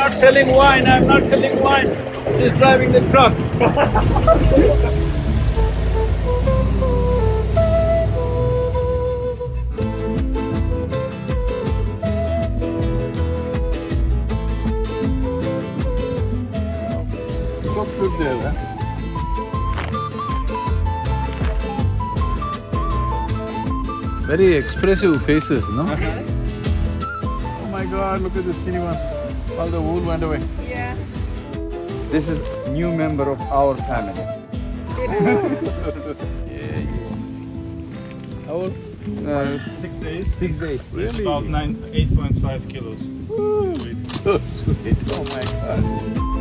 not selling wine. I'm not selling wine. She's driving the truck. Çok good there, Very expressive faces, no? Oh my God, look at this skinny one. All the wool went away. Yeah. This is new member of our family. How old? 6 days. 6 days. It's about 8.5 kilos. So sweet. Oh my God.